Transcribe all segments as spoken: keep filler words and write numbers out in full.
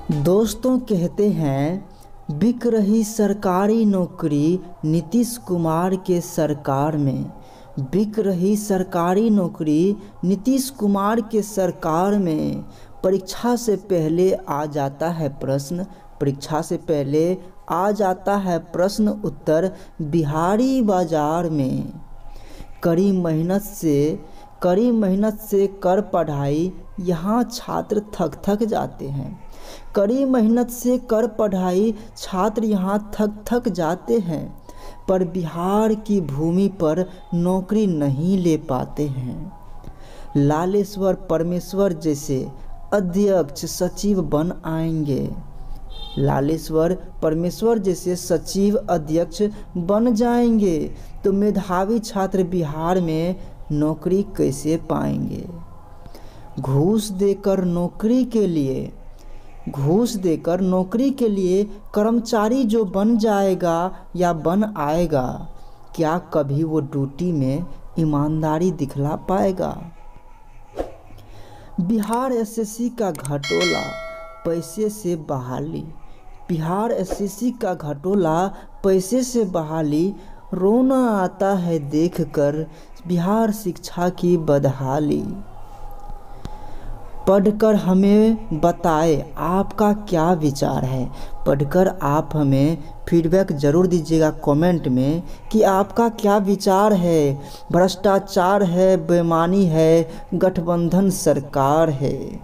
दोस्तों कहते हैं बिक रही सरकारी नौकरी नीतीश कुमार के सरकार में। बिक रही सरकारी नौकरी नीतीश कुमार के सरकार में। परीक्षा से पहले आ जाता है प्रश्न परीक्षा से पहले आ जाता है प्रश्न उत्तर बिहारी बाजार में। कड़ी मेहनत से कड़ी मेहनत से कर पढ़ाई यहाँ छात्र थक थक जाते हैं। कड़ी मेहनत से कर पढ़ाई छात्र यहाँ थक थक जाते हैं, पर बिहार की भूमि पर नौकरी नहीं ले पाते हैं। लालेश्वर परमेश्वर जैसे अध्यक्ष सचिव बन आएंगे। लालेश्वर परमेश्वर जैसे सचिव अध्यक्ष बन जाएंगे तो मेधावी छात्र बिहार में नौकरी कैसे पाएंगे। घूस देकर नौकरी के लिए घूस देकर नौकरी के लिए कर्मचारी जो बन जाएगा या बन आएगा, क्या कभी वो ड्यूटी में ईमानदारी दिखला पाएगा। बिहार एसएससी का घटोला पैसे से बहाली बिहार एसएससी का घटोला पैसे से बहाली रोना आता है देखकर बिहार शिक्षा की बदहाली। पढ़कर हमें बताए आपका क्या विचार है। पढ़कर आप हमें फीडबैक ज़रूर दीजिएगा कमेंट में कि आपका क्या विचार है। भ्रष्टाचार है, बेईमानी है, गठबंधन सरकार है।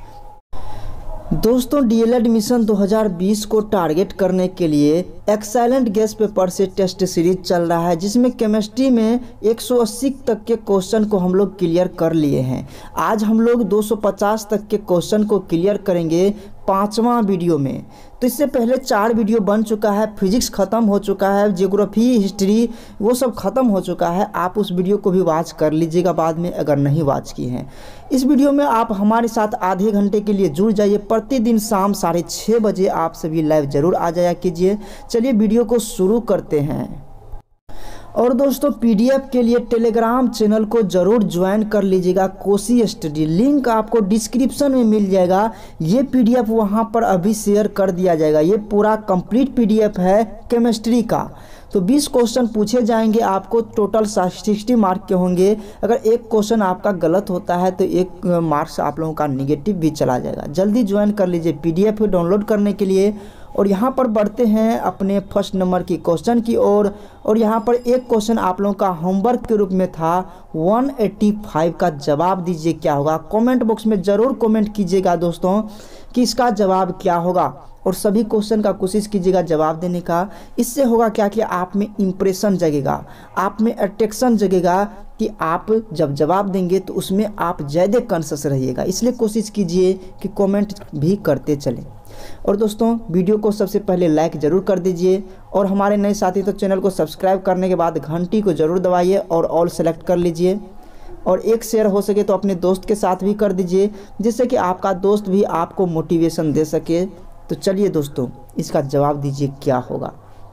दोस्तों डीएलएड मिशन दो हज़ार बीस को टारगेट करने के लिए एक्सेलेंट गेस्ट पेपर से टेस्ट सीरीज चल रहा है, जिसमें केमिस्ट्री में एक सौ अस्सी तक के क्वेश्चन को हम लोग क्लियर कर लिए हैं। आज हम लोग दो सौ पचास तक के क्वेश्चन को क्लियर करेंगे पाँचवा वीडियो में। तो इससे पहले चार वीडियो बन चुका है। फिजिक्स ख़त्म हो चुका है, ज्योग्राफी, हिस्ट्री वो सब ख़त्म हो चुका है। आप उस वीडियो को भी वॉच कर लीजिएगा बाद में अगर नहीं वॉच की हैं। इस वीडियो में आप हमारे साथ आधे घंटे के लिए जुड़ जाइए। प्रतिदिन शाम साढ़े छः बजे आप सभी लाइव ज़रूर आ जाया कीजिए। चलिए वीडियो को शुरू करते हैं। और दोस्तों पीडीएफ के लिए टेलीग्राम चैनल को ज़रूर ज्वाइन कर लीजिएगा। कोसी स्टडी लिंक आपको डिस्क्रिप्शन में मिल जाएगा। ये पीडीएफ वहाँ पर अभी शेयर कर दिया जाएगा। ये पूरा कंप्लीट पीडीएफ है केमिस्ट्री का। तो बीस क्वेश्चन पूछे जाएंगे आपको, टोटल साठ मार्क के होंगे। अगर एक क्वेश्चन आपका गलत होता है तो एक मार्क्स आप लोगों का निगेटिव भी चला जाएगा। जल्दी ज्वाइन कर लीजिए पीडीएफ डाउनलोड करने के लिए। और यहाँ पर बढ़ते हैं अपने फर्स्ट नंबर की क्वेश्चन की ओर। और, और यहाँ पर एक क्वेश्चन आप लोगों का होमवर्क के रूप में था, एक सौ पचासी का जवाब दीजिए क्या होगा। कमेंट बॉक्स में ज़रूर कमेंट कीजिएगा दोस्तों कि इसका जवाब क्या होगा। और सभी क्वेश्चन का कोशिश कीजिएगा जवाब देने का। इससे होगा क्या कि आप में इम्प्रेशन जगेगा, आप में अट्रैक्शन जगेगा कि आप जब जवाब देंगे तो उसमें आप ज़्यादा कॉन्शियस रहिएगा। इसलिए कोशिश कीजिए कि कमेंट भी करते चलें। और दोस्तों वीडियो को सबसे पहले लाइक ज़रूर कर दीजिए। और हमारे नए साथी तो चैनल को सब्सक्राइब करने के बाद घंटी को ज़रूर दबाइए और ऑल सेलेक्ट कर लीजिए। और एक शेयर हो सके तो अपने दोस्त के साथ भी कर दीजिए, जिससे कि आपका दोस्त भी आपको मोटिवेशन दे सके। तो चलिए दोस्तों इसका जवाब दीजिए क्या होगा।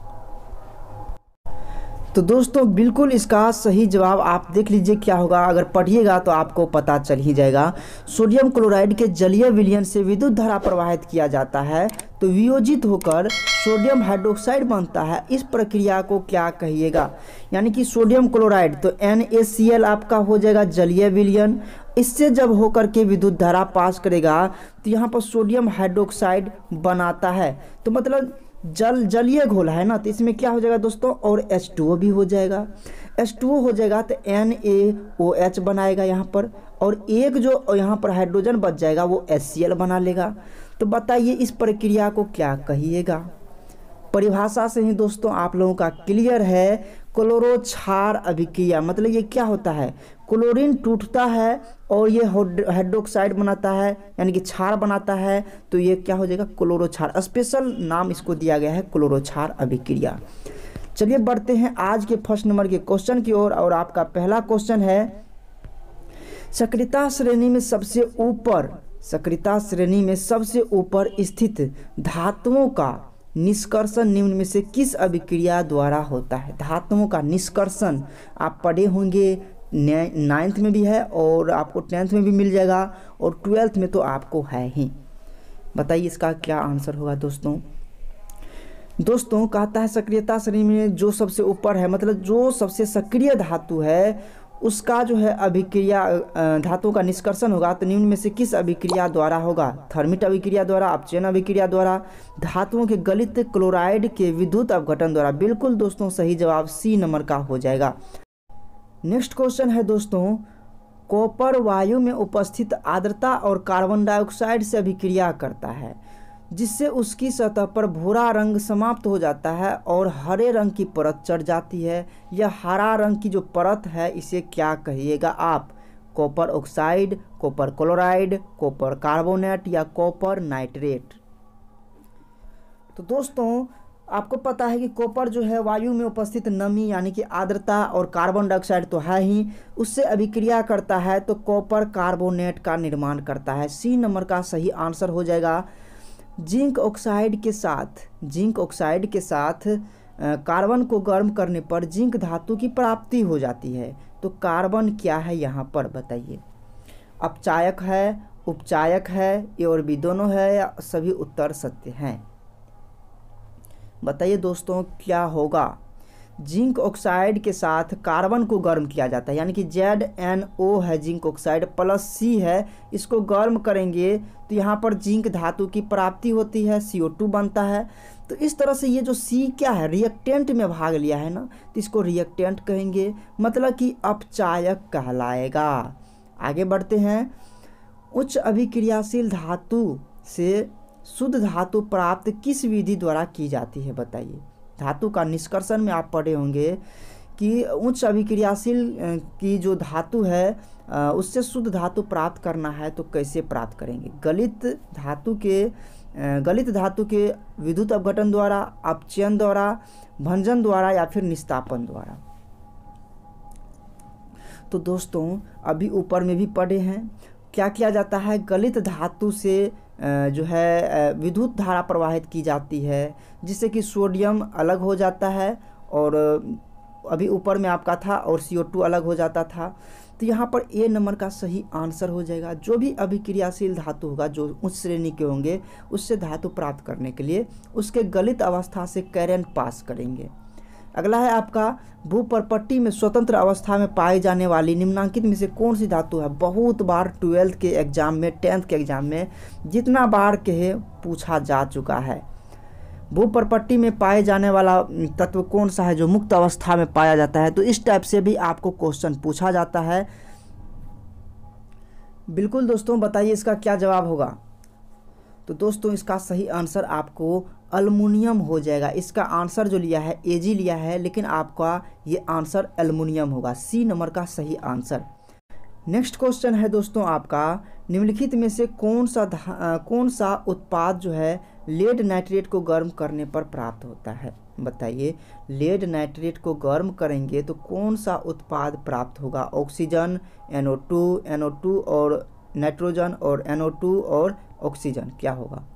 तो दोस्तों बिल्कुल इसका सही जवाब आप देख लीजिए क्या होगा। अगर पढ़िएगा तो आपको पता चल ही जाएगा। सोडियम क्लोराइड के जलीय विलयन से विद्युत धारा प्रवाहित किया जाता है तो वियोजित होकर सोडियम हाइड्रोक्साइड बनता है। इस प्रक्रिया को क्या कहिएगा। यानी कि सोडियम क्लोराइड तो एन ए सी एल आपका हो जाएगा जलीय विलयन। इससे जब होकर के विद्युत धारा पास करेगा तो यहाँ पर सोडियम हाइड्रोक्साइड बनाता है। तो मतलब जल जलीय घोल है ना, तो इसमें क्या हो जाएगा दोस्तों, और एच टू ओ भी हो जाएगा। एच टू ओ हो जाएगा तो एन ए ओ एच बनाएगा यहाँ पर, और एक जो यहाँ पर हाइड्रोजन बच जाएगा वो एच सी एल बना लेगा। तो बताइए इस प्रक्रिया को क्या कहिएगा। परिभाषा से ही दोस्तों आप लोगों का क्लियर है। क्लोरो क्षार अभिक्रिया मतलब ये क्या होता है, क्लोरीन टूटता है और ये हाइड्रोक्साइड बनाता है यानी कि क्षार बनाता है। तो ये क्या हो जाएगा, क्लोरो क्षार। स्पेशल नाम इसको दिया गया है क्लोरो क्षार अभिक्रिया। चलिए बढ़ते हैं आज के फर्स्ट नंबर के क्वेश्चन की ओर। और, और आपका पहला क्वेश्चन है, सक्रियता श्रेणी में सबसे ऊपर सक्रियता श्रेणी में सबसे ऊपर स्थित धातुओं का निष्कर्षण निम्न में से किस अभिक्रिया द्वारा होता है। धातुओं का निष्कर्षण आप पढ़े होंगे, नाइन्थ में भी है और आपको टेंथ में भी मिल जाएगा और ट्वेल्थ में तो आपको है ही। बताइए इसका क्या आंसर होगा दोस्तों। दोस्तों कहता है सक्रियता श्रेणी में जो सबसे ऊपर है, मतलब जो सबसे सक्रिय धातु है उसका जो है अभिक्रिया धातुओं का निष्कर्षण होगा तो निम्न में से किस अभिक्रिया द्वारा होगा। थर्मिट अभिक्रिया द्वारा, अपचयन अभिक्रिया द्वारा, धातुओं के गलित क्लोराइड के विद्युत अपघटन द्वारा। बिल्कुल दोस्तों सही जवाब सी नंबर का हो जाएगा। नेक्स्ट क्वेश्चन है दोस्तों, कॉपर वायु में उपस्थित आर्द्रता और कार्बन डाइऑक्साइड से अभिक्रिया करता है जिससे उसकी सतह पर भूरा रंग समाप्त हो जाता है और हरे रंग की परत चढ़ जाती है। यह हरा रंग की जो परत है इसे क्या कहिएगा आप। Copper oxide, copper chloride, copper carbonate या कॉपर नाइट्रेट। तो दोस्तों आपको पता है कि कॉपर जो है वायु में उपस्थित नमी यानी कि आर्द्रता और कार्बन डाइऑक्साइड तो है ही, उससे अभिक्रिया करता है तो कॉपर कार्बोनेट का निर्माण करता है। सी नंबर का सही आंसर हो जाएगा। जिंक ऑक्साइड के साथ जिंक ऑक्साइड के साथ कार्बन को गर्म करने पर जिंक धातु की प्राप्ति हो जाती है। तो कार्बन क्या है यहाँ पर बताइए। अपचायक है, उपचायक है, ए और बी दोनों है या सभी उत्तर सत्य हैं। बताइए दोस्तों क्या होगा। जिंक ऑक्साइड के साथ कार्बन को गर्म किया जाता है यानी कि जेड एन ओ है जिंक ऑक्साइड प्लस सी है, इसको गर्म करेंगे तो यहाँ पर जिंक धातु की प्राप्ति होती है, सी ओ टू बनता है। तो इस तरह से ये जो सी क्या है रिएक्टेंट में भाग लिया है ना, तो इसको रिएक्टेंट कहेंगे, मतलब कि अपचायक कहलाएगा। आगे बढ़ते हैं। उच्च अभिक्रियाशील धातु से शुद्ध धातु प्राप्त किस विधि द्वारा की जाती है बताइए। धातु का निष्कर्षण में आप पढ़े होंगे कि उच्च अभिक्रियाशील की जो धातु है उससे शुद्ध धातु प्राप्त करना है तो कैसे प्राप्त करेंगे। गलित धातु के गलित धातु के विद्युत अपघटन द्वारा, अपचयन द्वारा, भंजन द्वारा या फिर निस्तापन द्वारा। तो दोस्तों अभी ऊपर में भी पढ़े हैं क्या किया जाता है। गलित धातु से जो है विद्युत धारा प्रवाहित की जाती है जिससे कि सोडियम अलग हो जाता है और अभी ऊपर में आपका था और सी ओ टू अलग हो जाता था। तो यहाँ पर ए नंबर का सही आंसर हो जाएगा। जो भी अभिक्रियाशील धातु होगा जो उच्च श्रेणी के होंगे उससे धातु प्राप्त करने के लिए उसके गलित अवस्था से करंट पास करेंगे। अगला है आपका भूपरपट्टी में स्वतंत्र अवस्था में पाई जाने वाली निम्नांकित में से कौन सी धातु है। बहुत बार ट्वेल्थ के एग्जाम में, टेंथ के एग्जाम में जितना बार कहे पूछा जा चुका है। भूपरपट्टी में पाए जाने वाला तत्व कौन सा है जो मुक्त अवस्था में पाया जाता है। तो इस टाइप से भी आपको क्वेश्चन पूछा जाता है। बिल्कुल दोस्तों बताइए इसका क्या जवाब होगा। तो दोस्तों इसका सही आंसर आपको अल्मुनियम हो जाएगा। इसका आंसर जो लिया है एजी लिया है लेकिन आपका ये आंसर एल्युमिनियम होगा। सी नंबर का सही आंसर। नेक्स्ट क्वेश्चन है दोस्तों आपका, निम्नलिखित में से कौन सा कौन सा उत्पाद जो है लेड नाइट्रेट को गर्म करने पर प्राप्त होता है बताइए। लेड नाइट्रेट को गर्म करेंगे तो कौन सा उत्पाद प्राप्त होगा। Oxygen, N O two, N O two और नाइट्रोजन और एन ओ टू और ऑक्सीजन, क्या होगा।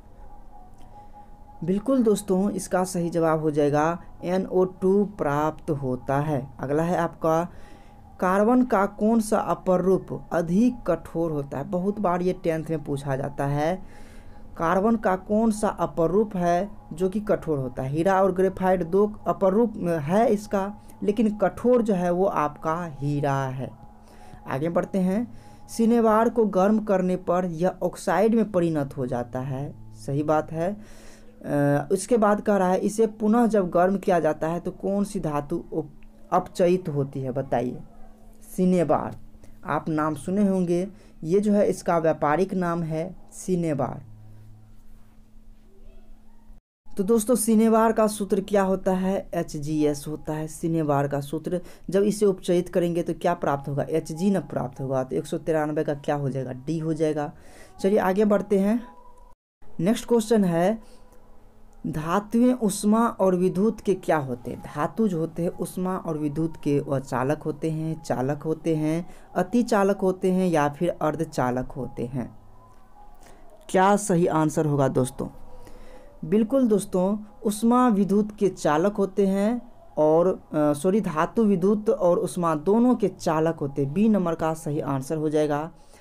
बिल्कुल दोस्तों इसका सही जवाब हो जाएगा एन ओ टू प्राप्त होता है। अगला है आपका, कार्बन का कौन सा अपर रूप अधिक कठोर होता है। बहुत बार ये टेंथ में पूछा जाता है। कार्बन का कौन सा अपर रूप है जो कि कठोर होता है। हीरा और ग्रेफाइट दो अपर रूप है इसका, लेकिन कठोर जो है वो आपका हीरा है। आगे बढ़ते हैं। सिनेबार को गर्म करने पर यह ऑक्साइड में परिणत हो जाता है, सही बात है। उसके बाद कह रहा है इसे पुनः जब गर्म किया जाता है तो कौन सी धातु अपचयित होती है बताइए। सिनेबार, आप नाम सुने होंगे, ये जो है इसका व्यापारिक नाम है सिनेबार। तो दोस्तों सिनेबार का सूत्र क्या होता है, एच जी एस होता है सिनेबार का सूत्र। जब इसे उपचयित करेंगे तो क्या प्राप्त होगा, एच जी न प्राप्त होगा। तो एक सौ तिरानवे का क्या हो जाएगा, डी हो जाएगा। चलिए आगे बढ़ते हैं। नेक्स्ट क्वेश्चन है, धातुएं उष्मा और विद्युत के क्या होते हैं। धातु जो होते हैं उष्मा और विद्युत के वह चालक होते हैं, चालक होते हैं, अति चालक होते हैं या फिर अर्धचालक होते हैं। क्या सही आंसर होगा दोस्तों। बिल्कुल दोस्तों उष्मा विद्युत के चालक होते हैं और सॉरी धातु विद्युत और उष्मा दोनों के चालक होते हैं। बी नंबर का सही आंसर हो जाएगा।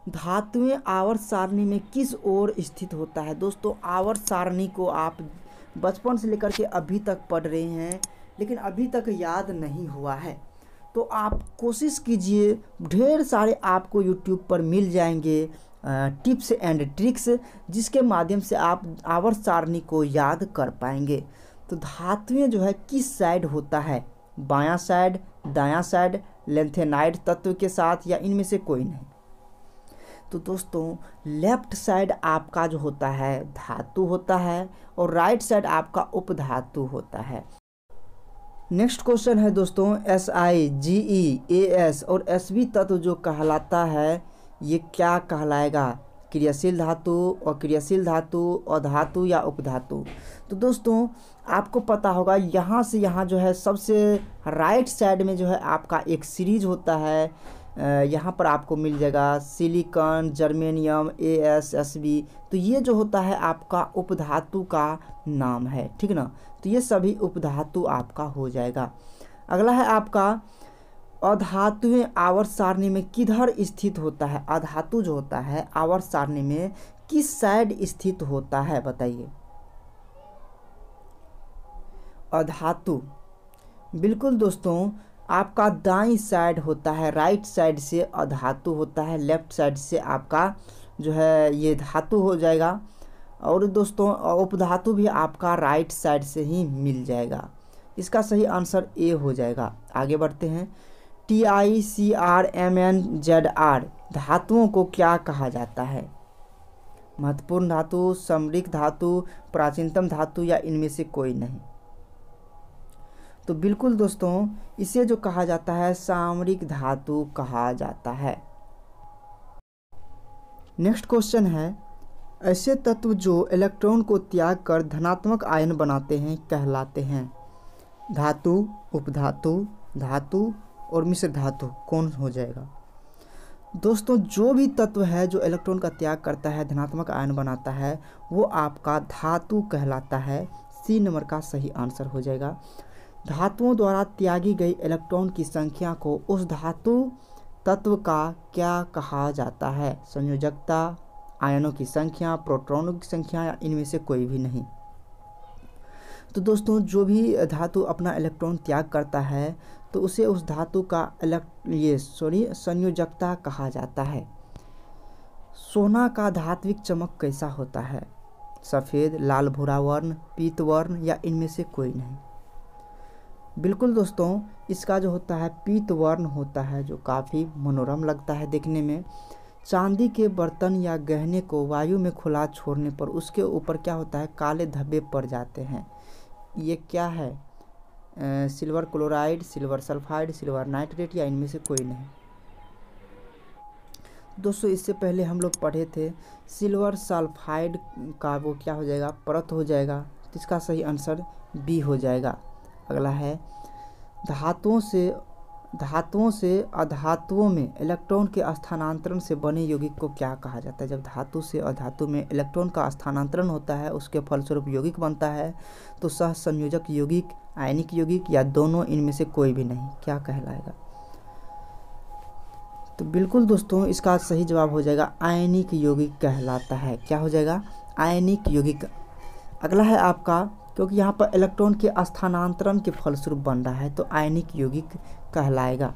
धातुएं आवर्त सारणी में किस ओर स्थित होता है? दोस्तों आवर्त सारणी को आप बचपन से लेकर के अभी तक पढ़ रहे हैं, लेकिन अभी तक याद नहीं हुआ है, तो आप कोशिश कीजिए। ढेर सारे आपको यूट्यूब पर मिल जाएंगे टिप्स एंड ट्रिक्स, जिसके माध्यम से आप आवर्त सारणी को याद कर पाएंगे। तो धातुएं जो है किस साइड होता है? बायां साइड, दायां साइड, लेंथेनाइड तत्व के साथ, या इनमें से कोई नहीं? तो दोस्तों लेफ्ट साइड आपका जो होता है धातु होता है, और राइट साइड आपका उपधातु होता है। नेक्स्ट क्वेश्चन है दोस्तों, S I, G E, A S और एस बी तत्व जो कहलाता है, ये क्या कहलाएगा? क्रियाशील धातु, अक्रियाशील धातु, अधातु या उपधातु? तो दोस्तों आपको पता होगा, यहाँ से यहाँ जो है सबसे राइट साइड में जो है आपका एक सीरीज होता है, यहाँ पर आपको मिल जाएगा silicon, germanium, A S, S B. तो ये जो होता है आपका उपधातु का नाम है, ठीक ना? तो ये सभी उपधातु आपका हो जाएगा। अगला है आपका अधातुएं आवर्त सारणी में किधर स्थित होता है? अधातु जो होता है आवर्त सारणी में किस साइड स्थित होता है, बताइए। अधातु बिल्कुल दोस्तों आपका दाईं साइड होता है, राइट साइड से अधातु होता है, लेफ्ट साइड से आपका जो है ये धातु हो जाएगा। और दोस्तों उपधातु भी आपका राइट साइड से ही मिल जाएगा। इसका सही आंसर ए हो जाएगा। आगे बढ़ते हैं। T I C R M N Z R धातुओं को क्या कहा जाता है? महत्वपूर्ण धातु, समृद्ध धातु, प्राचीनतम धातु या इनमें से कोई नहीं? तो बिल्कुल दोस्तों इसे जो कहा जाता है सामरिक धातु कहा जाता है। नेक्स्ट क्वेश्चन है, ऐसे तत्व जो इलेक्ट्रॉन को त्याग कर धनात्मक आयन बनाते हैं कहलाते हैं? धातु, उपधातु, धातु और मिश्र धातु कौन हो जाएगा? दोस्तों जो भी तत्व है जो इलेक्ट्रॉन का त्याग करता है, धनात्मक आयन बनाता है, वो आपका धातु कहलाता है। सी नंबर का सही आंसर हो जाएगा। धातुओं द्वारा त्यागी गई इलेक्ट्रॉन की संख्या को उस धातु तत्व का क्या कहा जाता है? संयोजकता, आयनों की संख्या, प्रोटॉनों की संख्या या इनमें से कोई भी नहीं? तो दोस्तों जो भी धातु अपना इलेक्ट्रॉन त्याग करता है तो उसे उस धातु का इलेक्ट ये सॉरी संयोजकता कहा जाता है। सोना का धात्विक चमक कैसा होता है? सफ़ेद, लाल भूरा वर्ण, पीत वर्ण या इनमें से कोई नहीं? बिल्कुल दोस्तों इसका जो होता है पीत वर्ण होता है, जो काफ़ी मनोरम लगता है देखने में। चांदी के बर्तन या गहने को वायु में खुला छोड़ने पर उसके ऊपर क्या होता है? काले धब्बे पड़ जाते हैं। ये क्या है? आ, silver chloride, silver sulphide, silver nitrate या इनमें से कोई नहीं? दोस्तों इससे पहले हम लोग पढ़े थे सिल्वर सल्फाइड का वो क्या हो जाएगा? परत हो जाएगा। तो इसका सही आंसर बी हो जाएगा। अगला है, धातुओं से धातुओं से अधातुओं में इलेक्ट्रॉन के स्थानांतरण से बने यौगिक को क्या कहा जाता है? जब धातु से अधातु में इलेक्ट्रॉन का स्थानांतरण होता है, उसके फलस्वरूप यौगिक बनता है, तो सह संयोजक यौगिक, आयनिक यौगिक या दोनों, इनमें से कोई भी नहीं, क्या कहलाएगा? तो बिल्कुल दोस्तों इसका सही जवाब हो जाएगा आयनिक यौगिक कहलाता है। क्या हो जाएगा? आयनिक यौगिक। अगला है आपका, क्योंकि यहाँ पर इलेक्ट्रॉन के स्थानांतरण के फलस्वरूप बन रहा है तो आयनिक यौगिक कहलाएगा।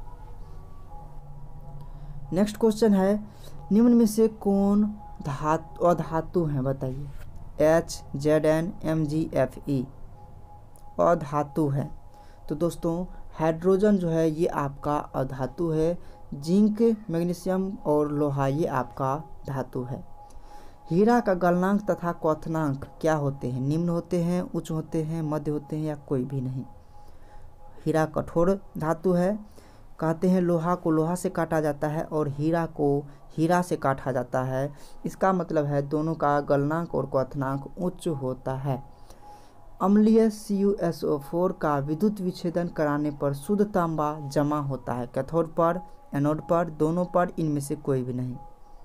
नेक्स्ट क्वेश्चन है, निम्न में से कौन धातु अधातु है? बताइए। H, Z N, M G, F E अधातु है। तो दोस्तों हाइड्रोजन जो है ये आपका अधातु है। जिंक, मैग्नीशियम और लोहा ये आपका धातु है। हीरा का गलनांक तथा क्वथनांक क्या होते हैं? निम्न होते हैं, उच्च होते हैं, मध्य होते हैं या कोई भी नहीं? हीरा कठोर धातु है। कहते हैं लोहा को लोहा से काटा जाता है और हीरा को हीरा से काटा जाता है। इसका मतलब है दोनों का गलनांक और क्वथनांक उच्च होता है। अम्लीय C U S O four का विद्युत विच्छेदन कराने पर शुद्ध तांबा जमा होता है। कैथोड पर, एनोड पर, दोनों पर, इनमें से कोई भी नहीं?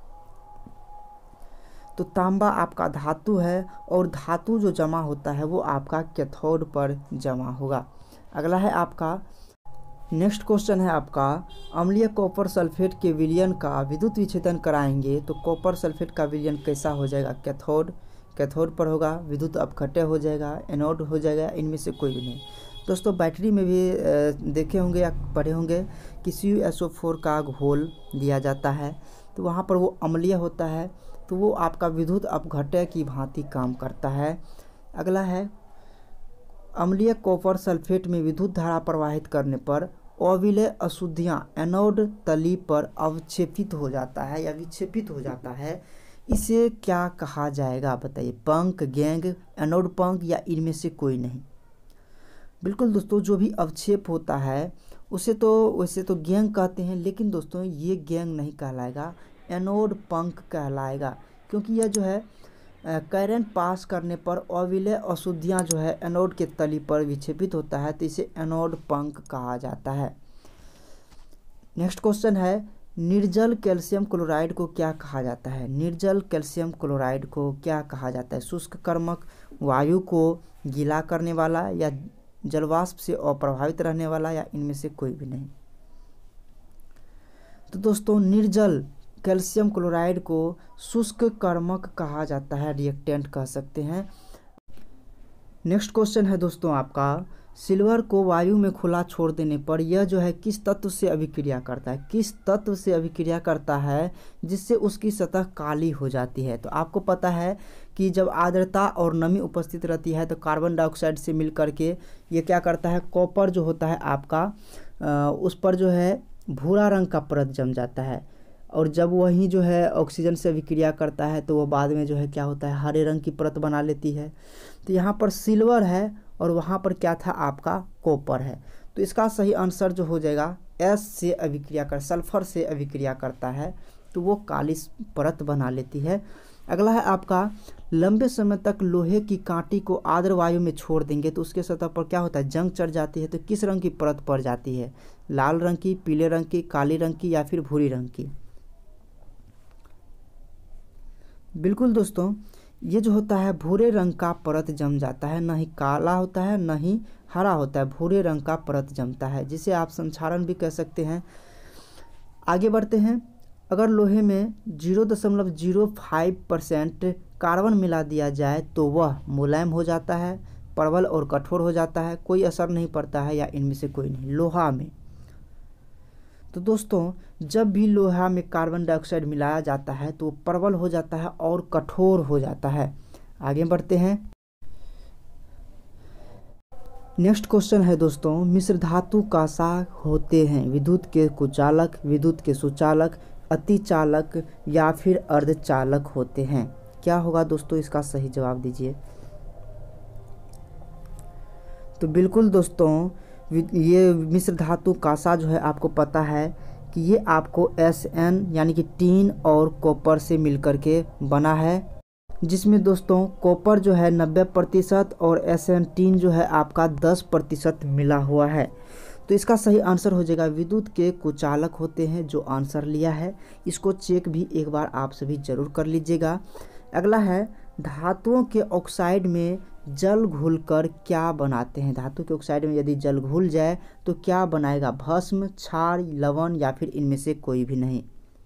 तो तांबा आपका धातु है और धातु जो जमा होता है वो आपका कैथोड पर जमा होगा। अगला है आपका, नेक्स्ट क्वेश्चन है आपका, अम्लीय कॉपर सल्फेट के विलयन का विद्युत विच्छेदन कराएंगे तो कॉपर सल्फेट का विलयन कैसा हो जाएगा। कैथोड कैथोड पर होगा, विद्युत अपघट्य हो जाएगा, एनोड हो जाएगा, इनमें से कोई भी नहीं। दोस्तों बैटरी में भी देखे होंगे या पढ़े होंगे कि C U S O four का घोल दिया जाता है, तो वहाँ पर वो अम्लीय होता है, तो वो आपका विद्युत अपघट्य की भांति काम करता है। अगला है, अम्लीय कॉपर सल्फेट में विद्युत धारा प्रवाहित करने पर अविलय अशुद्धियाँ एनोड तली पर अवक्षेपित हो जाता है या विक्षेपित हो जाता है, इसे क्या कहा जाएगा बताइए। पंख, गैंग, एनोड पंख या इनमें से कोई नहीं। बिल्कुल दोस्तों, जो भी अवक्षेप होता है उसे तो वैसे तो गैंग कहते हैं, लेकिन दोस्तों ये गैंग नहीं कहलाएगा, एनोड पंख कहलाएगा, क्योंकि यह जो है करंट पास करने पर अविलय अशुद्धियाँ जो है एनोड के तली पर विक्षेपित होता है, तो इसे एनोड पंख कहा जाता है। नेक्स्ट क्वेश्चन है, निर्जल कैल्शियम क्लोराइड को क्या कहा जाता है। निर्जल कैल्शियम क्लोराइड को क्या कहा जाता है। शुष्क कर्मक, वायु को गीला करने वाला, या जलवाष्प से अप्रभावित रहने वाला, या इनमें से कोई भी नहीं। तो दोस्तों निर्जल कैल्शियम क्लोराइड को शुष्क कर्मक कहा जाता है, रिएक्टेंट कह सकते हैं। नेक्स्ट क्वेश्चन है दोस्तों आपका, सिल्वर को वायु में खुला छोड़ देने पर यह जो है किस तत्व से अभिक्रिया करता है। किस तत्व से अभिक्रिया करता है जिससे उसकी सतह काली हो जाती है। तो आपको पता है कि जब आर्द्रता और नमी उपस्थित रहती है तो कार्बन डाइऑक्साइड से मिल करके ये क्या करता है, कॉपर जो होता है आपका आ, उस पर जो है भूरा रंग का परत जम जाता है, और जब वही जो है ऑक्सीजन से अभिक्रिया करता है तो वो बाद में जो है क्या होता है, हरे रंग की परत बना लेती है। तो यहाँ पर सिल्वर है और वहाँ पर क्या था आपका, कॉपर है। तो इसका सही आंसर जो हो जाएगा, एस से अभिक्रिया कर सल्फर से अभिक्रिया करता है तो वो काली परत बना लेती है। अगला है आपका, लंबे समय तक लोहे की कांटी को आर्द्र वायु में छोड़ देंगे तो उसके सतह पर क्या होता है, जंग चढ़ जाती है। तो किस रंग की परत पड़ जाती है, लाल रंग की, पीले रंग की, काली रंग की, या फिर भूरी रंग की। बिल्कुल दोस्तों, ये जो होता है भूरे रंग का परत जम जाता है, ना ही काला होता है ना ही हरा होता है, भूरे रंग का परत जमता है, जिसे आप संक्षारण भी कह सकते हैं। आगे बढ़ते हैं, अगर लोहे में जीरो दशमलव जीरो फाइव परसेंट कार्बन मिला दिया जाए तो वह मुलायम हो जाता है, प्रबल और कठोर हो जाता है, कोई असर नहीं पड़ता है, या इनमें से कोई नहीं। लोहा में तो दोस्तों जब भी लोहा में कार्बन डाइऑक्साइड मिलाया जाता है तो वो प्रबल हो जाता है और कठोर हो जाता है। आगे बढ़ते हैं, नेक्स्ट क्वेश्चन है दोस्तों, मिश्र धातु कांसा होते हैं। विद्युत के कुचालक, विद्युत के सुचालक, अतिचालक, या फिर अर्धचालक होते हैं। क्या होगा दोस्तों इसका सही जवाब दीजिए। तो बिल्कुल दोस्तों, ये मिश्र धातु कांसा जो है आपको पता है कि ये आपको एस एन यानी कि टीन और कॉपर से मिलकर के बना है, जिसमें दोस्तों कॉपर जो है नब्बे प्रतिशत और एस एन टीन जो है आपका दस प्रतिशत मिला हुआ है। तो इसका सही आंसर हो जाएगा विद्युत के कुचालक होते हैं, जो आंसर लिया है। इसको चेक भी एक बार आप सभी जरूर कर लीजिएगा। अगला है, धातुओं के ऑक्साइड में जल घुलकर क्या बनाते हैं। धातु के ऑक्साइड में यदि जल घुल जाए तो क्या बनाएगा, भस्म, क्षार, लवण, या फिर इनमें से कोई भी नहीं।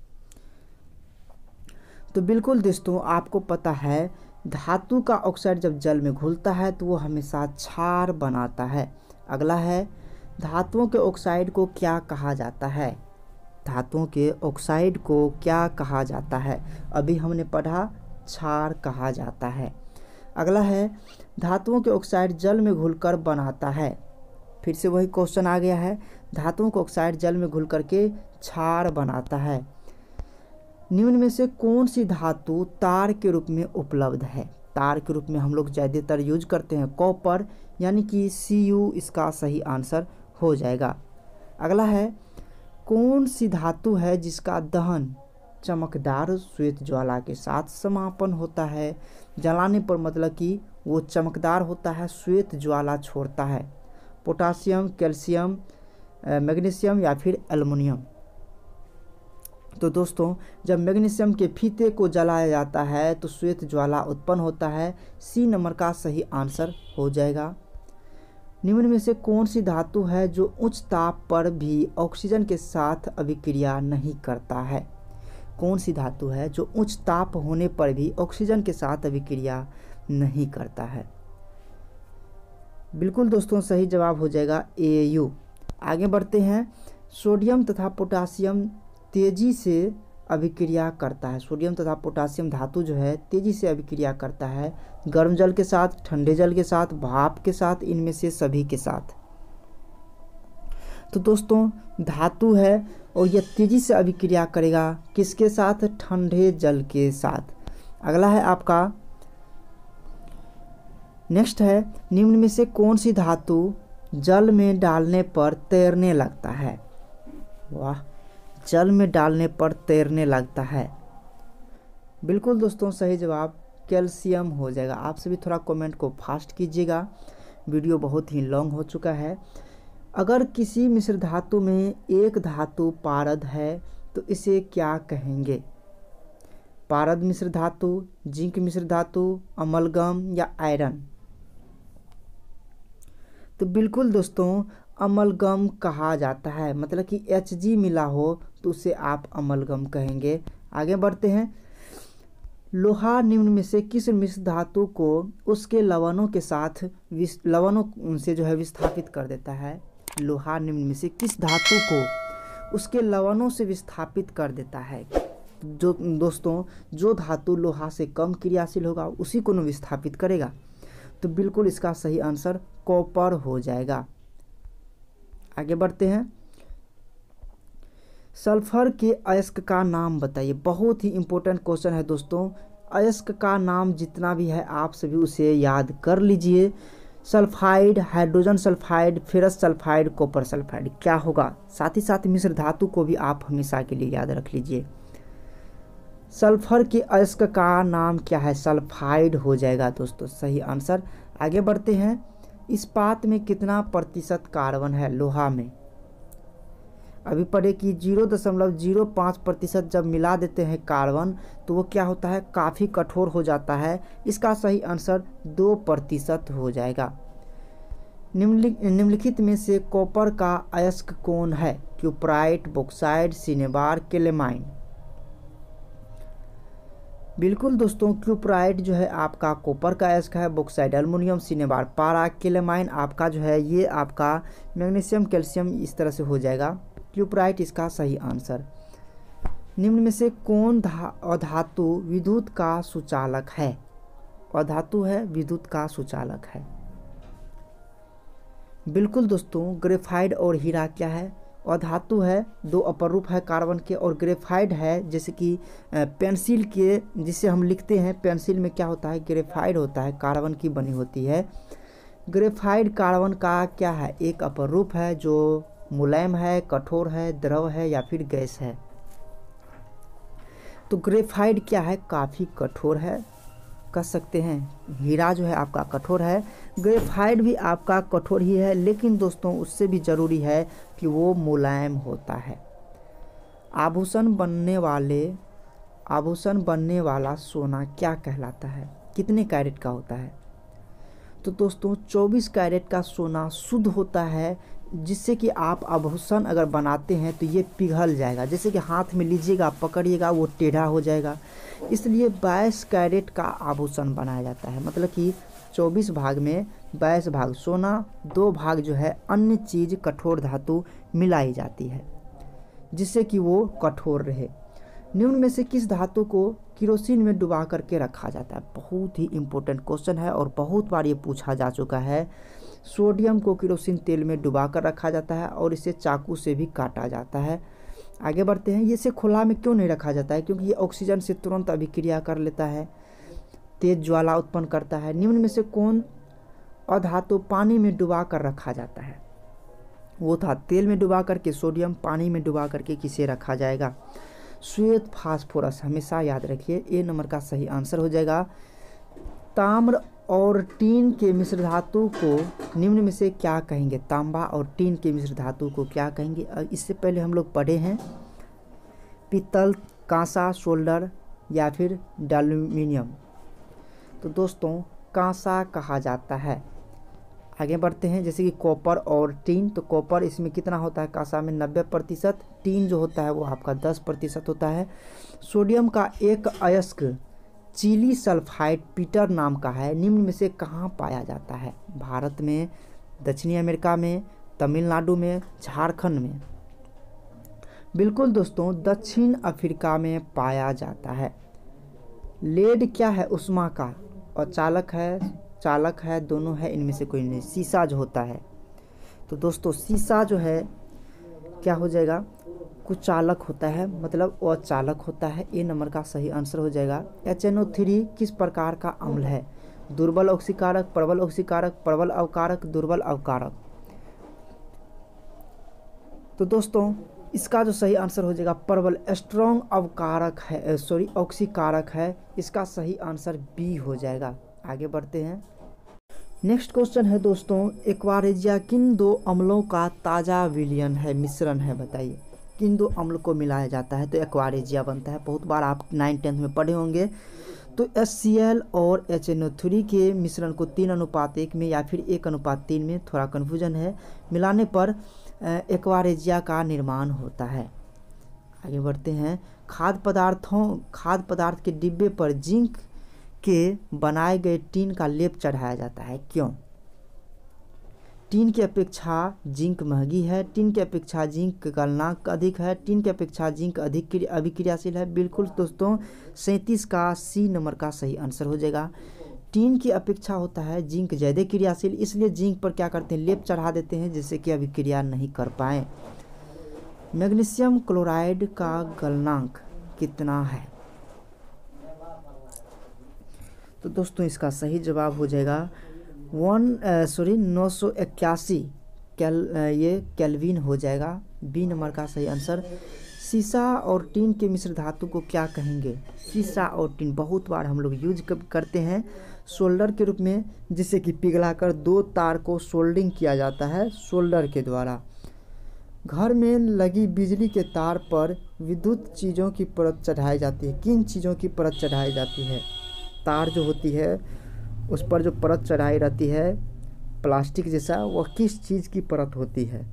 तो बिल्कुल दोस्तों आपको पता है धातु का ऑक्साइड जब जल में घुलता है तो वो हमेशा क्षार बनाता है। अगला है, धातुओं के ऑक्साइड को क्या कहा जाता है। धातुओं के ऑक्साइड को क्या कहा जाता है, अभी हमने पढ़ा क्षार कहा जाता है। अगला है, धातुओं के ऑक्साइड जल में घुलकर बनाता है। फिर से वही क्वेश्चन आ गया है, धातुओं के ऑक्साइड जल में घुल करके क्षार बनाता है। निम्न में से कौन सी धातु तार के रूप में उपलब्ध है। तार के रूप में हम लोग ज़्यादातर यूज करते हैं कॉपर, यानी कि सी यू इसका सही आंसर हो जाएगा। अगला है, कौन सी धातु है जिसका दहन चमकदार श्वेत ज्वाला के साथ समापन होता है। जलाने पर मतलब कि वो चमकदार होता है, श्वेत ज्वाला छोड़ता है। पोटासियम, कैल्शियम, मैग्नीशियम, या फिर एल्युमिनियम। तो दोस्तों जब मैग्नीशियम के फीते को जलाया जाता है तो श्वेत ज्वाला उत्पन्न होता है। सी नंबर का सही आंसर हो जाएगा। निम्न में से कौन सी धातु है जो उच्च ताप पर भी ऑक्सीजन के साथ अभिक्रिया नहीं करता है? कौन सी धातु है जो उच्च ताप होने पर भी ऑक्सीजन के साथ अभिक्रिया नहीं करता है? बिल्कुल दोस्तों, सही जवाब हो जाएगा ए यू। आगे बढ़ते हैं। सोडियम तथा पोटासियम तेजी से अभिक्रिया करता है। सोडियम तथा पोटासियम धातु जो है तेजी से अभिक्रिया करता है गर्म जल के साथ, ठंडे जल के साथ, भाप के साथ, इनमें से सभी के साथ। तो दोस्तों धातु है और यह तेजी से अभिक्रिया करेगा किसके साथ? ठंडे जल के साथ। अगला है आपका नेक्स्ट है, निम्न में से कौन सी धातु जल में डालने पर तैरने लगता है? वाह, जल में डालने पर तैरने लगता है। बिल्कुल दोस्तों, सही जवाब कैल्शियम हो जाएगा। आप सभी थोड़ा कमेंट को फास्ट कीजिएगा, वीडियो बहुत ही लॉन्ग हो चुका है। अगर किसी मिश्र धातु में एक धातु पारद है तो इसे क्या कहेंगे? पारद मिश्र धातु, जिंक मिश्र धातु, अमलगम या आयरन? तो बिल्कुल दोस्तों अमलगम कहा जाता है, मतलब कि एच जी मिला हो तो उसे आप अमलगम कहेंगे। आगे बढ़ते हैं। लोहा निम्न में से किस मिश्र धातु को उसके लवणों के साथ लवणों से जो है विस्थापित कर देता है? लोहा निम्न में से किस धातु को उसके लवणों से विस्थापित कर देता है? जो दोस्तों जो धातु लोहा से कम क्रियाशील होगा उसी को न विस्थापित करेगा। तो बिल्कुल इसका सही आंसर कॉपर हो जाएगा। आगे बढ़ते हैं। सल्फर के अयस्क का नाम बताइए। बहुत ही इंपॉर्टेंट क्वेश्चन है दोस्तों। अयस्क का नाम जितना भी है आप सभी उसे याद कर लीजिए। Sulphide, hydrogen sulphide, ferrous sulphide, copper sulphide क्या होगा? साथ ही साथ मिश्र धातु को भी आप हमेशा के लिए याद रख लीजिए। सल्फर के अयस्क का नाम क्या है? सल्फाइड हो जाएगा दोस्तों सही आंसर। आगे बढ़ते हैं। इस्पात में कितना प्रतिशत कार्बन है? लोहा में अभी पढ़े कि जीरो दशमलव जीरो पाँच प्रतिशत जब मिला देते हैं कार्बन तो वो क्या होता है? काफ़ी कठोर हो जाता है। इसका सही आंसर दो प्रतिशत हो जाएगा। निम्नलिखित में से कॉपर का अयस्क कौन है? Cuprite, bauxite, cinnabar, calamine? बिल्कुल दोस्तों, क्यूप्राइट जो है आपका कॉपर का अयस्क है, बॉक्साइट एल्युमिनियम, सिनेबार पारा, केलेमाइन आपका जो है ये आपका मैग्नीशियम, कैल्शियम इस तरह से हो जाएगा। क्यूप्राइट इसका सही आंसर। निम्न में से कौन अधातु विद्युत का सुचालक है? अधातु है विद्युत का सुचालक है। बिल्कुल दोस्तों, ग्रेफाइट और हीरा क्या है? अधातु है, दो अपर रूप है कार्बन के, और ग्रेफाइट है जैसे कि पेंसिल के जिसे हम लिखते हैं, पेंसिल में क्या होता है? ग्रेफाइट होता है, कार्बन की बनी होती है। ग्रेफाइट कार्बन का क्या है? एक अपर रूप है जो मुलायम है, कठोर है, द्रव है या फिर गैस है। तो ग्रेफाइट क्या है? काफ़ी कठोर है कह सकते हैं। हीरा जो है आपका कठोर है, ग्रेफाइट भी आपका कठोर ही है, लेकिन दोस्तों उससे भी ज़रूरी है कि वो मुलायम होता है। आभूषण बनने वाले आभूषण बनने वाला सोना क्या कहलाता है? कितने कैरेट का होता है? तो दोस्तों चौबीस कैरेट का सोना शुद्ध होता है, जिससे कि आप आभूषण अगर बनाते हैं तो ये पिघल जाएगा। जैसे कि हाथ में लीजिएगा, पकड़िएगा, वो टेढ़ा हो जाएगा। इसलिए बाईस कैरेट का आभूषण बनाया जाता है, मतलब कि चौबीस भाग में बाईस भाग सोना, दो भाग जो है अन्य चीज़ कठोर धातु मिलाई जाती है जिससे कि वो कठोर रहे। निम्न में से किस धातु को केरोसिन में डुबा करके रखा जाता है? बहुत ही इम्पोर्टेंट क्वेश्चन है और बहुत बार ये पूछा जा चुका है। सोडियम को केरोसिन तेल में डुबा कर रखा जाता है और इसे चाकू से भी काटा जाता है। आगे बढ़ते हैं। ये इसे खुला में क्यों नहीं रखा जाता है? क्योंकि ये ऑक्सीजन से तुरंत अभिक्रिया कर लेता है, तेज ज्वाला उत्पन्न करता है। निम्न में से कौन अधातु पानी में डुबा कर रखा जाता है? वो था तेल में डुबा करके, सोडियम पानी में डुबा करके किसे रखा जाएगा? श्वेत फास्फोरस। हमेशा याद रखिए, ए नंबर का सही आंसर हो जाएगा। ताम्र और टीन के मिश्र धातु को निम्न में से क्या कहेंगे? तांबा और टीन के मिश्र धातु को क्या कहेंगे? इससे पहले हम लोग पढ़े हैं पीतल, कांसा, सोल्डर या फिर एल्युमिनियम। तो दोस्तों कांसा कहा जाता है। आगे बढ़ते हैं, जैसे कि कॉपर और टीन। तो कॉपर इसमें कितना होता है कांसा में, नब्बे प्रतिशत। टीन जो होता है वो आपका दस प्रतिशत होता है। सोडियम का एक अयस्क चीली सल्फाइड पीटर नाम का है, निम्न में से कहाँ पाया जाता है? भारत में, दक्षिणी अमेरिका में, तमिलनाडु में, झारखंड में। बिल्कुल दोस्तों, दक्षिण अफ्रीका में पाया जाता है। लेड क्या है? उष्मा का, और चालक है, चालक है, दोनों है, इनमें से कोई नहीं। सीसा जो होता है, तो दोस्तों सीसा जो है क्या हो जाएगा? कुचालक होता है, मतलब वो चालक होता है। ए नंबर का सही आंसर हो जाएगा। एच एन ओ थ्री किस प्रकार का अम्ल है? दुर्बल ऑक्सीकारक, प्रबल ऑक्सीकारक, प्रबल अवकारक, दुर्बल अवकारक। तो दोस्तों इसका जो सही आंसर हो जाएगा प्रबल, स्ट्रॉन्ग अवकारक है, सॉरी ऑक्सीकारक है। इसका सही आंसर बी हो जाएगा। आगे बढ़ते हैं। नेक्स्ट क्वेश्चन है दोस्तों, एक्वारेजिया किन दो अम्लों का ताज़ा विलयन है, मिश्रण है? बताइए किन दो अम्ल को मिलाया जाता है तो एक्वारेजिया बनता है? बहुत बार आप नाइन टेंथ में पढ़े होंगे। तो एच सी एल और एच एन ओ थ्री के मिश्रण को तीन अनुपात एक में या फिर एक अनुपात तीन में, थोड़ा कन्फ्यूजन है, मिलाने पर एक्वारेजिया का निर्माण होता है। आगे बढ़ते हैं। खाद्य पदार्थों खाद्य पदार्थ के डिब्बे पर जिंक के बनाए गए टीन का लेप चढ़ाया जाता है, क्यों? टीन की अपेक्षा जिंक महंगी है, टीन की अपेक्षा जिंक गलनांक अधिक है, टीन की अपेक्षा जिंक अधिक अभिक्रियाशील है। बिल्कुल दोस्तों, सैंतीस का सी नंबर का सही आंसर हो जाएगा। टीन की अपेक्षा होता है जिंक ज़्यादा क्रियाशील, इसलिए जिंक पर क्या करते हैं? लेप चढ़ा देते हैं, जिससे कि अभिक्रिया नहीं कर पाए। मैग्नीशियम क्लोराइड का गलनांक कितना है? तो दोस्तों इसका सही जवाब हो जाएगा वन सॉरी नौ सौ इक्यासी कैल ये केल्विन हो जाएगा। बी नंबर का सही आंसर। सीसा और टीन के मिश्र धातु को क्या कहेंगे? सीसा और टीन बहुत बार हम लोग यूज करते हैं सोल्डर के रूप में, जिससे कि पिघलाकर दो तार को सोल्डिंग किया जाता है सोल्डर के द्वारा। घर में लगी बिजली के तार पर विद्युत चीज़ों की परत चढ़ाई जाती है। किन चीज़ों की परत चढ़ाई जाती है? तार जो होती है उस पर जो परत चढ़ाई रहती है प्लास्टिक जैसा, वह किस चीज़ की परत होती है?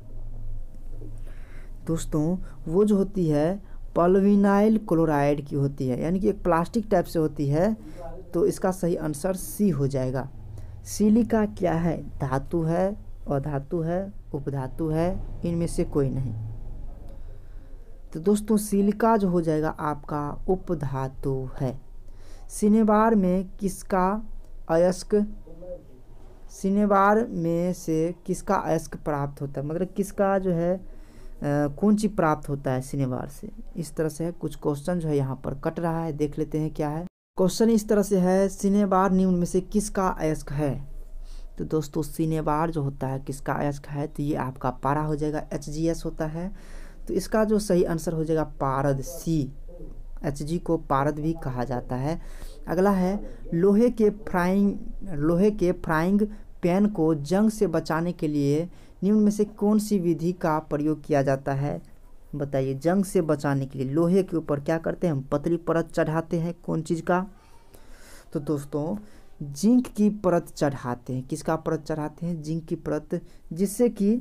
दोस्तों वो जो होती है पॉलीविनाइल क्लोराइड की होती है, यानी कि एक प्लास्टिक टाइप से होती है। तो इसका सही आंसर सी हो जाएगा। सिलिका क्या है? धातु है, अधातु है, उपधातु है, इनमें से कोई नहीं। तो दोस्तों सिलिका जो हो जाएगा आपका उपधातु है। सिनेबार में किसका अयस्क सिनेबार में से किसका अयस्क प्राप्त होता है? मतलब किसका जो है आ, कौन चीज़ प्राप्त होता है सिनेबार से? इस तरह से है। कुछ क्वेश्चन जो है यहाँ पर कट रहा है, देख लेते हैं क्या है। क्वेश्चन इस तरह से है, सिनेबार निम्न में से किसका अयस्क है? तो दोस्तों सिनेबार जो होता है किसका अयस्क है? तो ये आपका पारा हो जाएगा, एच जी एस होता है। तो इसका जो सही आंसर हो जाएगा पारद, सी। एच जी को पारद भी कहा जाता है। अगला है, लोहे के फ्राइंग लोहे के फ्राइंग पैन को जंग से बचाने के लिए निम्न में से कौन सी विधि का प्रयोग किया जाता है? बताइए। जंग से बचाने के लिए लोहे के ऊपर क्या करते हैं? हम पतली परत चढ़ाते हैं। कौन चीज़ का? तो दोस्तों जिंक की परत चढ़ाते हैं। किसका परत चढ़ाते हैं? जिंक की परत, जिससे कि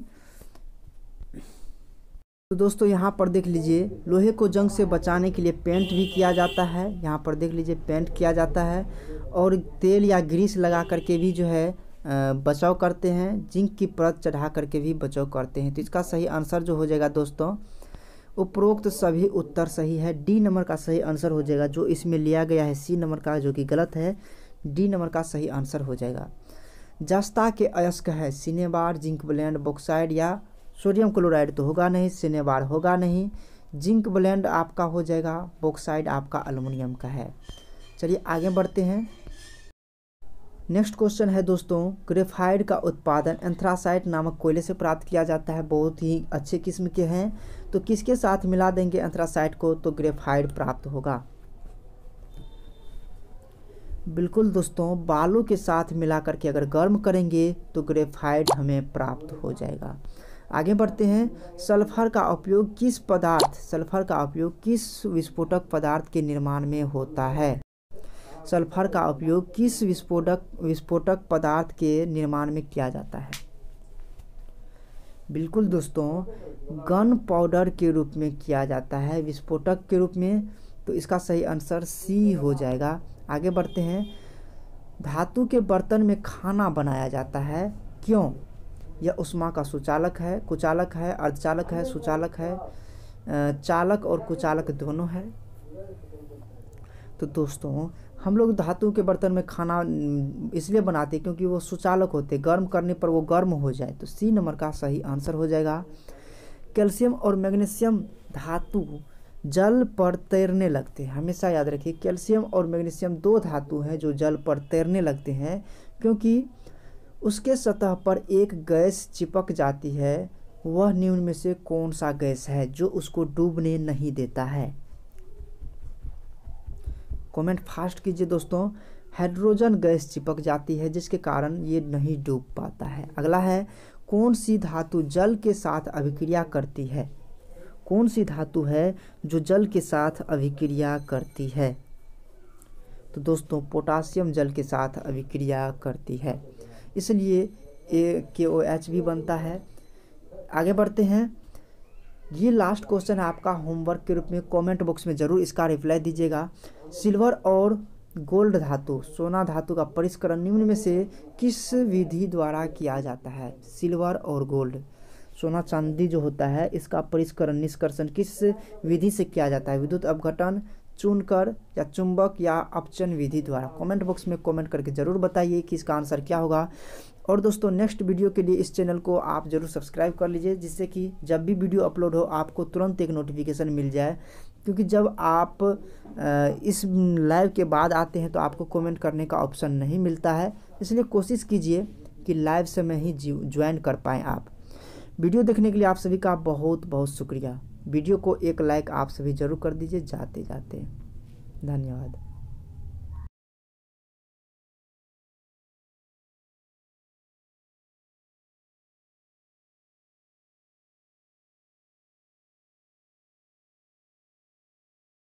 तो दोस्तों यहाँ पर देख लीजिए, लोहे को जंग से बचाने के लिए पेंट भी किया जाता है। यहाँ पर देख लीजिए पेंट किया जाता है, और तेल या ग्रीस लगा करके भी जो है बचाव करते हैं। जिंक की परत चढ़ा करके भी बचाव करते हैं। तो इसका सही आंसर जो हो जाएगा दोस्तों, उपरोक्त सभी उत्तर सही है। डी नंबर का सही आंसर हो जाएगा। जो इसमें लिया गया है सी नंबर का, जो कि गलत है, डी नंबर का सही आंसर हो जाएगा। जस्ता के अयस्क है सिनेबार, जिंक ब्लेंड, बॉक्साइड या सोडियम क्लोराइड? तो होगा नहीं, सिनेबार होगा नहीं, जिंक ब्लेंड आपका हो जाएगा, बॉक्साइड आपका एल्युमिनियम का है। चलिए आगे बढ़ते हैं। नेक्स्ट क्वेश्चन है दोस्तों, ग्रेफाइट का उत्पादन एंथ्रासाइट नामक कोयले से प्राप्त किया जाता है। बहुत ही अच्छे किस्म के हैं। तो किसके साथ मिला देंगे एंथ्रासाइट को तो ग्रेफाइट प्राप्त होगा? बिल्कुल दोस्तों, बालू के साथ मिला करके अगर गर्म करेंगे तो ग्रेफाइट हमें प्राप्त हो जाएगा। आगे बढ़ते हैं। सल्फर का उपयोग किस पदार्थ सल्फर का उपयोग किस विस्फोटक पदार्थ के निर्माण में होता है? सल्फर का उपयोग किस विस्फोटक विस्फोटक पदार्थ के निर्माण में किया जाता है? बिल्कुल दोस्तों, गन पाउडर के रूप में किया जाता है, विस्फोटक के रूप में। तो इसका सही आंसर सी हो जाएगा। आगे बढ़ते हैं। धातु के बर्तन में खाना बनाया जाता है, क्यों? यह ऊष्मा का सुचालक है, कुचालक है, अर्धचालक है, सुचालक है, चालक और कुचालक दोनों है। तो दोस्तों, हम लोग धातु के बर्तन में खाना इसलिए बनाते हैं क्योंकि वो सुचालक होते, गर्म करने पर वो गर्म हो जाए। तो सी नंबर का सही आंसर हो जाएगा। कैल्शियम और मैग्नीशियम धातु जल पर तैरने लगते हैं। हमेशा याद रखिए, कैल्शियम और मैग्नीशियम दो धातु हैं जो जल पर तैरने लगते हैं, क्योंकि उसके सतह पर एक गैस चिपक जाती है। वह निम्न में से कौन सा गैस है जो उसको डूबने नहीं देता है? कमेंट फास्ट कीजिए दोस्तों। हाइड्रोजन गैस चिपक जाती है जिसके कारण ये नहीं डूब पाता है। अगला है, कौन सी धातु जल के साथ अभिक्रिया करती है? कौन सी धातु है जो जल के साथ अभिक्रिया करती है? तो दोस्तों, पोटासियम जल के साथ अभिक्रिया करती है, इसलिए ए के ओ एच भी बनता है। आगे बढ़ते हैं। ये लास्ट क्वेश्चन है आपका होमवर्क के रूप में। कमेंट बॉक्स में ज़रूर इसका रिप्लाई दीजिएगा। सिल्वर और गोल्ड धातु, सोना धातु का परिष्करण निम्न में से किस विधि द्वारा किया जाता है? सिल्वर और गोल्ड, सोना चांदी जो होता है, इसका परिष्करण निष्कर्षण किस विधि से किया जाता है? विद्युत अपघटन, चुनकर, या चुंबक, या अपचन विधि द्वारा? कमेंट बॉक्स में कमेंट करके ज़रूर बताइए कि इसका आंसर क्या होगा। और दोस्तों, नेक्स्ट वीडियो के लिए इस चैनल को आप ज़रूर सब्सक्राइब कर लीजिए, जिससे कि जब भी वीडियो अपलोड हो आपको तुरंत एक नोटिफिकेशन मिल जाए। क्योंकि जब आप इस लाइव के बाद आते हैं तो आपको कमेंट करने का ऑप्शन नहीं मिलता है, इसलिए कोशिश कीजिए कि लाइव समय ही ज्वाइन कर पाएँ आप। वीडियो देखने के लिए आप सभी का बहुत बहुत शुक्रिया। वीडियो को एक लाइक आप सभी ज़रूर कर दीजिए जाते जाते। धन्यवाद।